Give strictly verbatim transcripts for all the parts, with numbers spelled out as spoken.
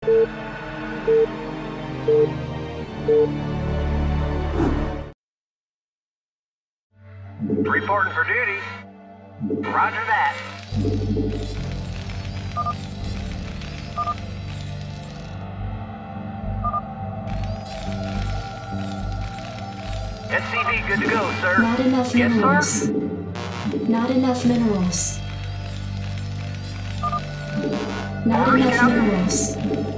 Reporting for duty. Roger that. S C V good to go, sir. Not enough Yes, minerals. sir. Not enough minerals. Not Orders, enough Captain? minerals.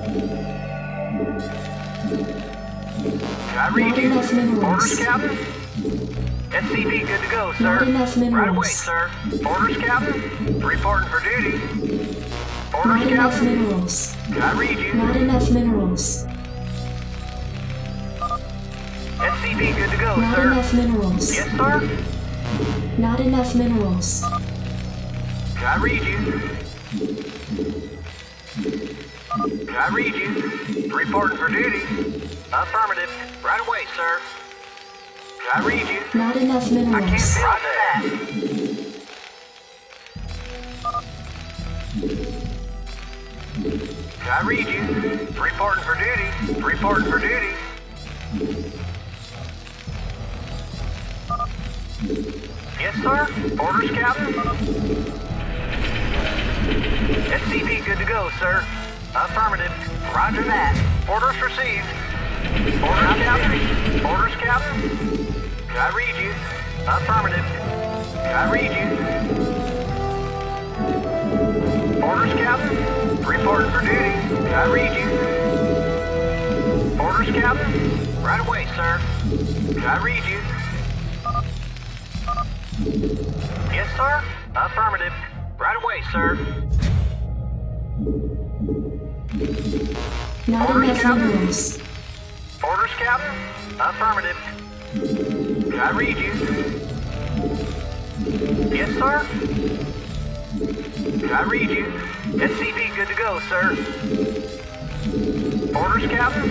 Can I read Not you? enough minerals. Orders, Captain? S C V good to go, sir. Not enough Right away, minerals. sir. Orders, Captain? Reporting for duty. Orders, Not enough Captain? minerals. Can I read you? Not enough minerals. S C V good to go, Not sir. enough minerals. Yes, sir. Not enough minerals. Can I read you? Can I read you? Reporting for duty. Affirmative. Right away, sir. Can I read you? Not enough I can't minerals. build that. Can I read you? Reporting for duty. Reporting for duty. Yes, sir. Orders, Captain. S C V good to go, sir. Affirmative. Roger that. Orders received. Orders, Captain. Orders, Captain. Can I read you? Affirmative. Can I read you? Orders, Captain. Reporting for duty. Can I read you? Orders, Captain. Right away, sir. Can I read you? Yes, sir. Affirmative. Right away, sir. Not Orders, enough Captain. minerals. Orders, Captain? Affirmative. Can I read you? Yes, sir? Can I read you? S C V good to go, sir. Orders, Captain?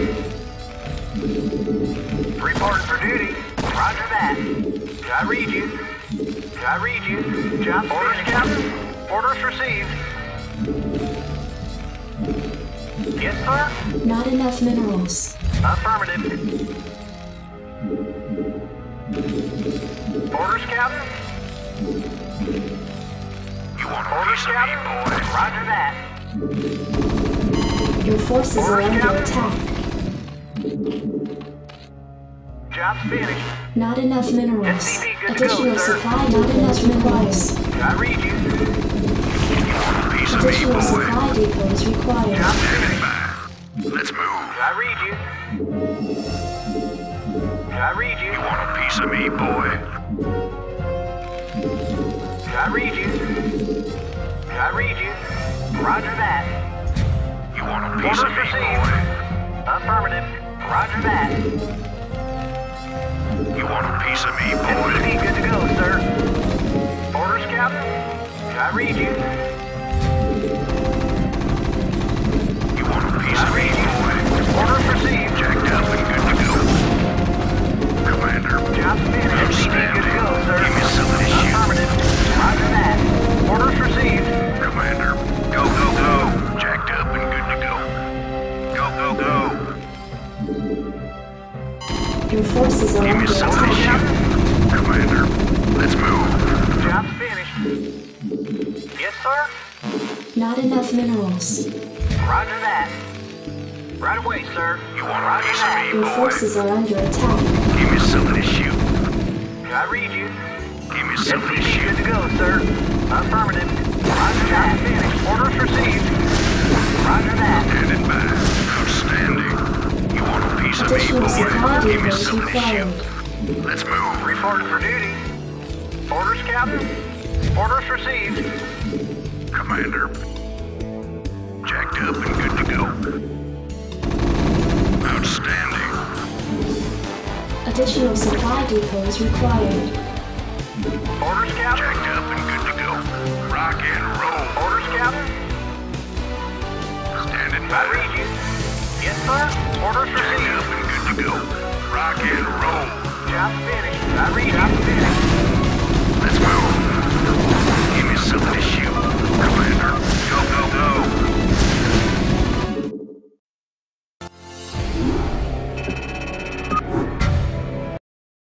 Reporting for duty. Roger that. Can I read you? Can I read you? Job Orders, Captain? Orders received. Yes, sir? Not enough minerals. Affirmative. Orders, Captain? You want a Orders, piece of me, Captain? boy? Roger that. Your forces are Orders, under Captain. attack. Job's finished. Not enough minerals. S C V good to go, Additional sir. supply depots required. Can I read you? You want a piece of me, Additional boy? supply depots required. Job's Standing finished. by. Let's move. Can I read you? Can I read you? You want a piece of me, boy? Can I read you? Can I read you? Roger that. You want a piece Orders of me, received. boy? Affirmative. Roger that. You want a piece of me, S C boy? V good to go, sir. Orders, Captain? Can I read you? You want a piece Can I of me, read you? boy? Orders received. Jacked up and good to go. Commander, Job finished. S C V good to go, sir. give me some of this shit. Affirmative. Roger that. Orders received. Commander, go, go, go. Jacked up and good to go. Go, go, go. Your forces are Give me under some of this attack. shit. Commander, let's move. Job's finished. Yes, sir? Not enough minerals. Roger that. Right away, sir. You want a Roger piece of that. me, Your boy? forces are under attack. Give me some of this shit. Can I read you? Give me some of this S C V good shit. to go, sir. Affirmative. Roger that. Finished. Orders received. Roger that. Standing by. Outstanding. You want a piece of me, Additional supply boy? Give me depots some of this required. shit. Let's move. Reporting for duty. Orders, Captain. Orders received. Commander. Jacked up and good to go. Outstanding. Additional supply depots required. Orders, Captain. Jacked up and good to go. Rock and roll. Orders, Captain. Standing Can I by. read you? Yes, sir. Orders Jacked received. up and good to go. Rock and roll. Job's finished. Can I read you? Job's finished. Let's move. Give me some of this shit. Commander, go, go,